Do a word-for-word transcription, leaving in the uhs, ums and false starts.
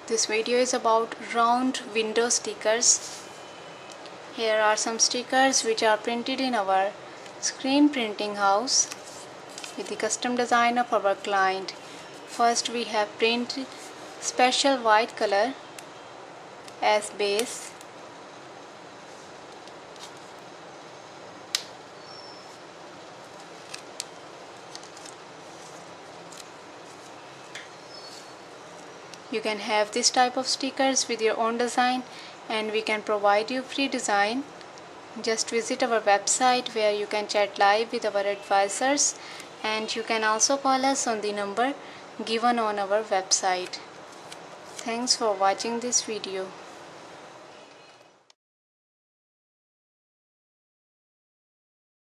This video is about round window stickers. Here are some stickers which are printed in our screen printing house with the custom design of our client. First we have printed special white color as base. You can have this type of stickers with your own design, and we can provide you free design. Just visit our website where you can chat live with our advisors, and you can also call us on the number given on our website. Thanks for watching this video.